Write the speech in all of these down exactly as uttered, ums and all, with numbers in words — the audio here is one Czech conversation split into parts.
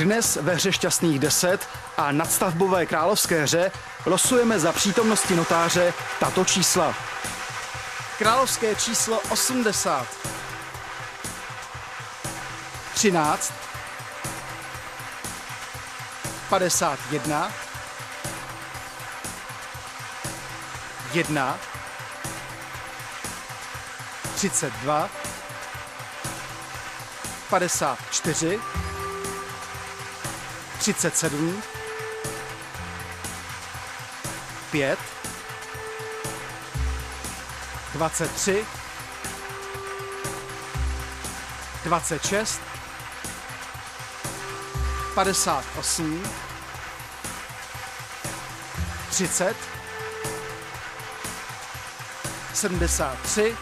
Dnes ve hře Šťastných deset a nadstavbové královské hře losujeme za přítomnosti notáře tato čísla. Královské číslo osmdesát, třináct, padesát jedna, jedna, třicet dva, padesát čtyři, třicet sedm, pět, dvacet tři, dvacet šest, padesát osm, třicet, sedmdesát tři,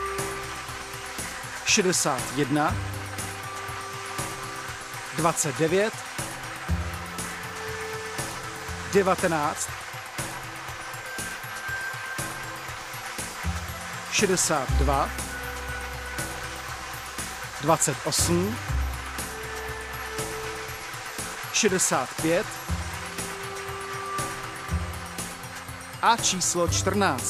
šedesát jedna, dvacet devět, devatenáct, šedesát dva, dvacet osm, šedesát pět a číslo čtrnáct.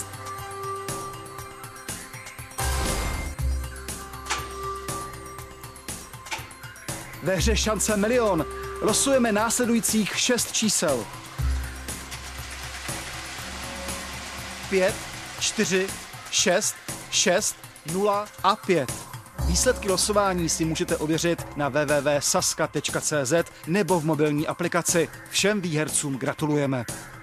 Ve hře Šance milion losujeme následujících šest čísel. pět, čtyři, šest, šest, nula a pět. Výsledky losování si můžete ověřit na w w w tečka saska tečka c z nebo v mobilní aplikaci. Všem výhercům gratulujeme.